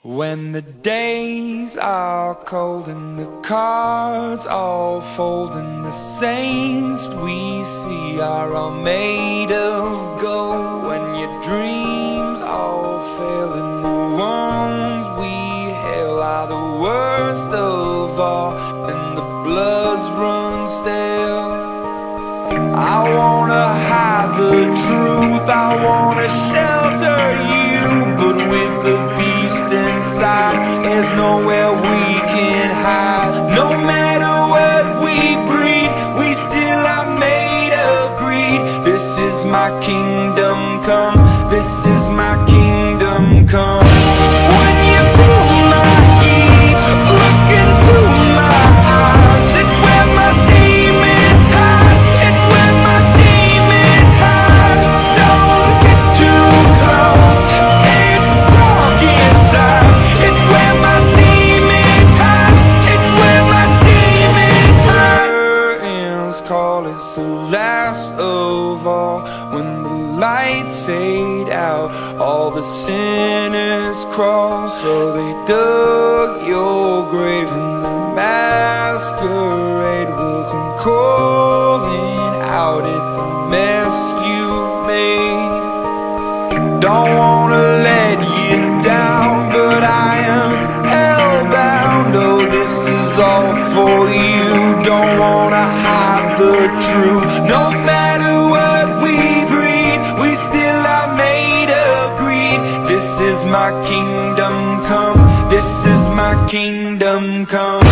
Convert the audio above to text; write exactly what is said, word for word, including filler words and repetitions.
When the days are cold and the cards all fold and the saints we see are all made of gold, when your dreams all fail and the ones we hail are the worst of all and the bloods run stale, I wanna hide the truth, I wanna shelter you, but with the beast inside, there's nowhere we can hide. No matter what we breed, we still are made of greed. This is my kingdom come, this is my kingdom come. When you pull my key, look into my eyes, it's where my demons hide, it's where my demons hide. Don't get too close, it's dark inside, it's where my demons hide, it's where my demons hide. Curtains call, it's the last of all. When the lights fade out, all the sinners crawl. So they dug your grave and the masquerade will come calling out at the mess you made. Don't wanna let you down, but I am hellbound. Oh, this is all for you. Don't wanna hide the truth. No matter what we breed, we still are made of greed. This is my kingdom come, this is my kingdom come.